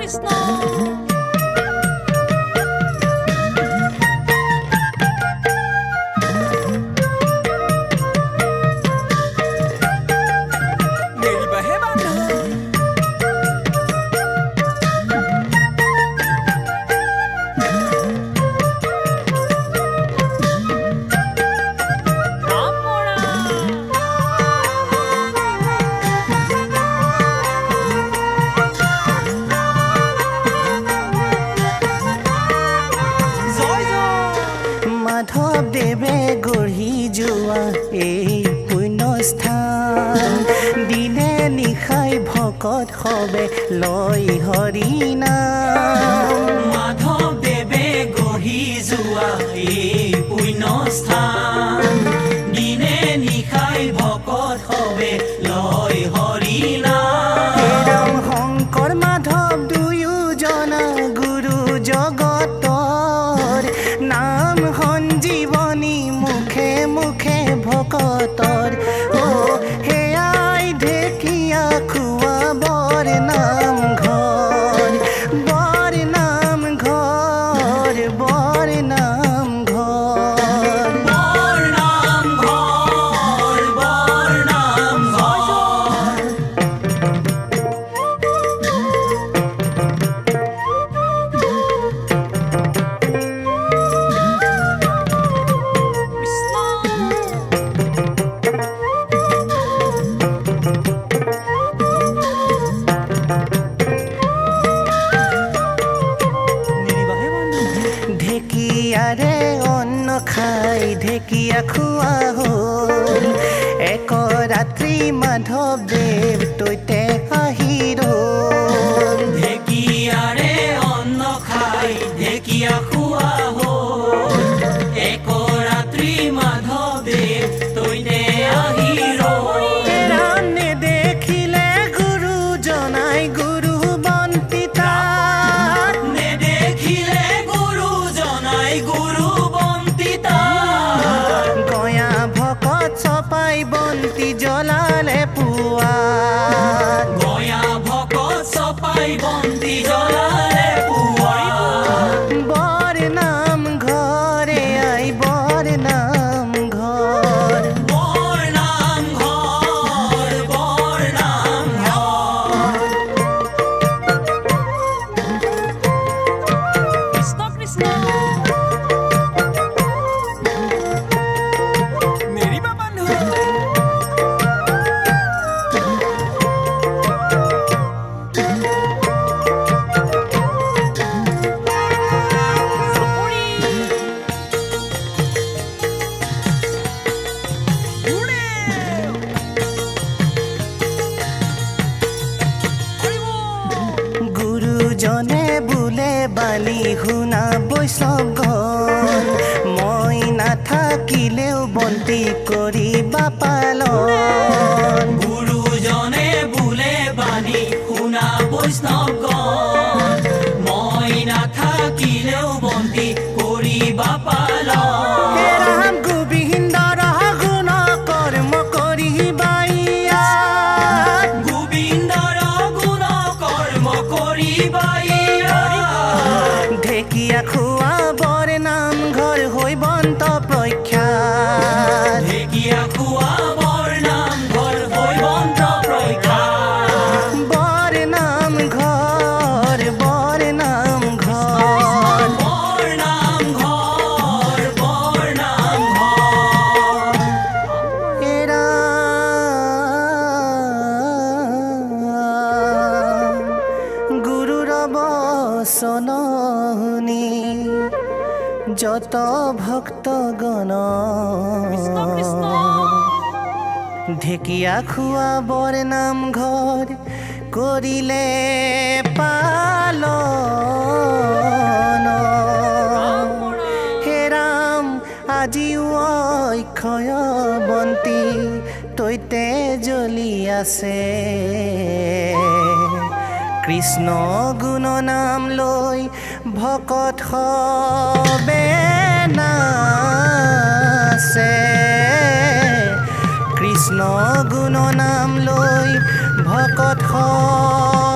হবে লয় হৰি নাম মাধৱ দেৱে গঢ়ি যোৱা এই পুণ্যস্থান দিনে নিশাই ভকত হবে লয় হৰি নাম শংকৰ মাধৱ দুয়োজনা গুৰু জগতৰ নাম সঞ্জীৱনী মুখে মুখে ভকতৰ হেয়াই ঢেকিয়াখোৱা বৰনামঘৰ বৰনামঘৰ বৰনামঘৰ বৰনামঘৰ বৰনামঘৰ ঢেকিয়াৰে অন্ন খাই ঢেকিয়া খোৱা হ'ল এক ৰাত্ৰি মাধৱদেৱ তৈতে আহি ৰ'ল ঢেকিয়াৰে অন্ন খাই ঢেকিয়া খোৱা হ'ল এক ৰাত্ৰি মাধৱদেৱ তৈতে আহি ৰ'ল নেদেখিলে গুৰু জনাই গুৰু বন্তিতা নেদেখিলে গুৰু জনাই গুৰু বন্তিতা গয়া ভকত চপাই বন্তি জ্বলালে পুৱা গয়া ভকত চপাই বন্তি জ্বলালে পুৱা বৰনামঘৰে আই বৰনামঘৰ বৰনামঘৰ বৰনামঘৰ কৃষ্ণ কৃষ্ণ মেৰিবা বন্ধু গুৰুজনে বোলে বালি শুনা বৈষ্ণৱগণ মই নাথাকিলেও বন্তি কৰিবা পালন গুৰুজনে বোলে বাণী শুনা বৈষ্ণৱগণ মই নাথাকিলেও বন্তি কৰিবা পালন হে ৰাম গোবিন্দৰ গুণ কৰ্ম কৰিবা ইয়াত গোবিন্দৰ গুণ কৰ্ম কৰিবা ইয়াত ঢেকিয়াখোৱা বৰনামঘৰ হৈ বন্ত প্ৰখ্যাত ঢেকিয়াখোৱা বৰনামঘৰ হৈ বন্ত প্ৰখ্যাত বৰনামঘৰ বৰনামঘৰ বৰনামঘৰ বৰনামঘৰ এৰা গুৰুৰ বচন শুনি যত ভক্তগণ ঢেকিয়াখোৱা বৰনামঘৰ কৰিলে পালন হে ৰাম আজিও অক্ষয় বন্তি তৈতে জ্বলি আছে কৃষ্ণ গুণ নাম লৈ ভকত সবে নাচে কৃষ্ণ গুণ নাম লৈ ভকত